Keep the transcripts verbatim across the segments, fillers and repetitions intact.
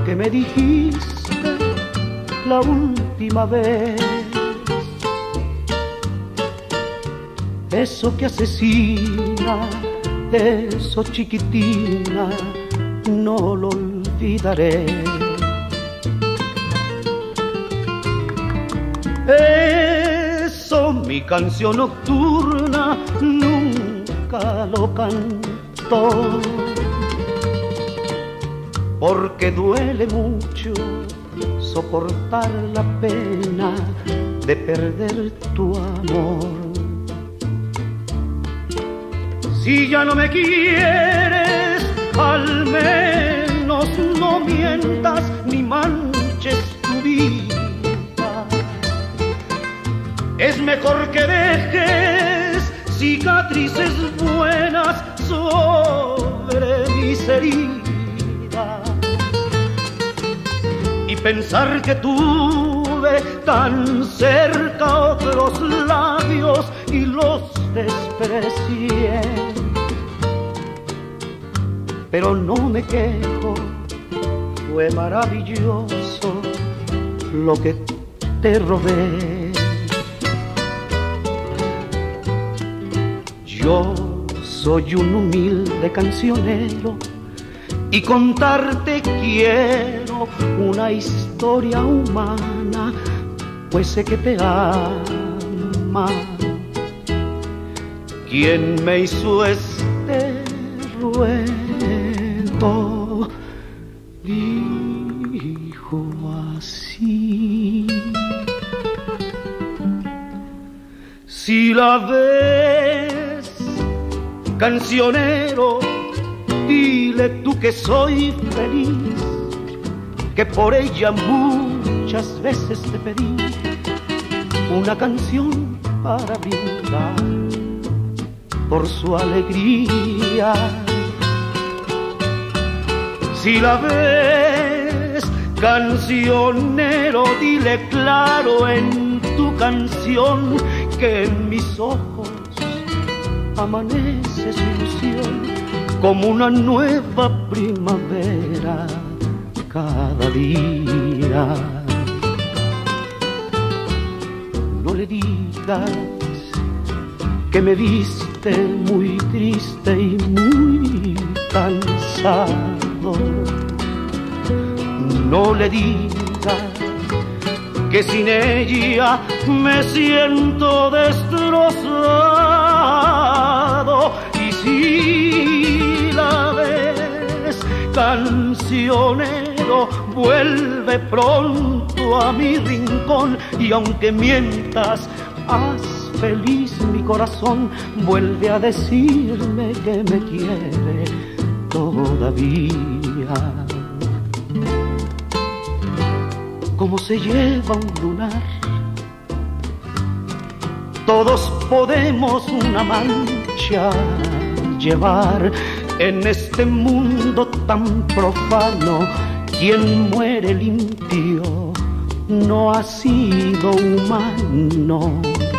que me dijiste la última vez. Eso que asesina, eso chiquitina, no lo olvidaré. Eso, mi canción nocturna, nunca lo cantó, porque duele mucho soportar la pena de perder tu amor. Si ya no me quieres, al menos no mientas ni manches tu vida. Es mejor que dejes cicatrices buenas sobre mis heridas. Y pensar que tuve tan cerca otros labios y los desprecié. Pero no me quejo, fue maravilloso lo que te robé. Yo soy un humilde cancionero y contarte quiero una historia humana, pues sé que te ama. ¿Quién me hizo este ruego? Dijo así: si la ves, cancionero, dile tú que soy feliz, que por ella muchas veces te pedí una canción para brindar por su alegría. Si la ves, cancionero, dile claro en tu canción que en mis ojos amanece su ilusión como una nueva primavera cada día. No le digas que me viste muy triste y muy cansado. No le digas que sin ella me siento destrozado. Y si la ves, cancionero, vuelve pronto a mi rincón, y aunque mientas, haz feliz mi corazón. Vuelve a decirme que me quiere todavía. Como se lleva un lunar, todos podemos una mancha llevar en este mundo tan profano. Quien muere limpio no ha sido humano.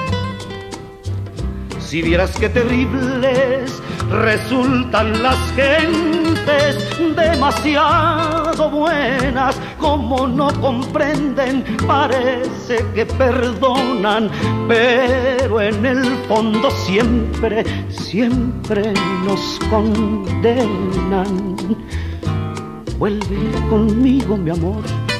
Si vieras qué terribles resultan las gentes, demasiado buenas, como no comprenden, parece que perdonan, pero en el fondo siempre, siempre nos condenan. Vuelve conmigo, mi amor,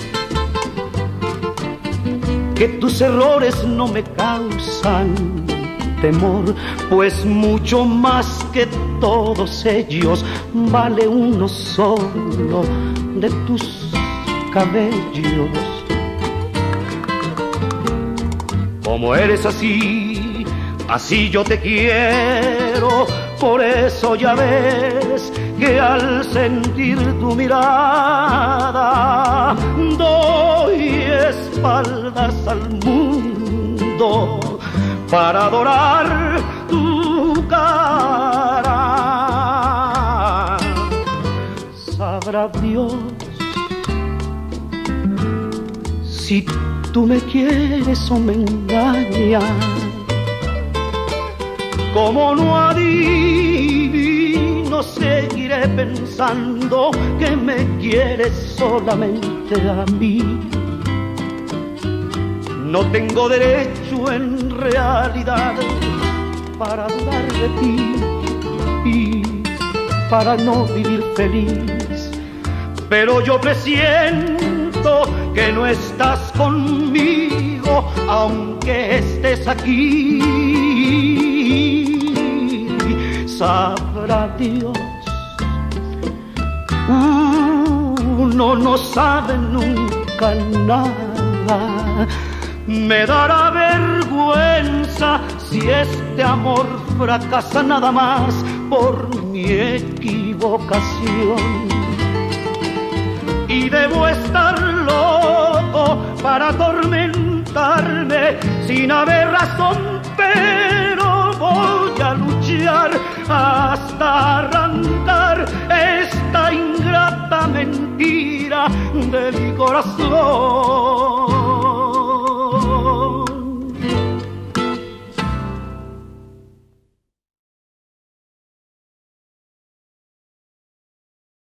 que tus errores no me causan temor, pues mucho más que todos ellos vale uno solo de tus cabellos. Como eres así, así yo te quiero, por eso ya ves que al sentir tu mirada doy espaldas al mundo para adorar tu cara. Sabrá Dios si tú me quieres o me engañas. Como no adivino yo seguiré pensando que me quieres solamente a mí. No tengo derecho en realidad para dudar de ti y para no vivir feliz, pero yo presiento que no estás conmigo aunque estés aquí. Sabrá Dios, uno no sabe nunca nada. Me dará vergüenza si este amor fracasa nada más por mi equivocación. Y debo estar loco para atormentarme sin haber razón, pero voy a luchar hasta arrancar esta ingrata mentira de mi corazón.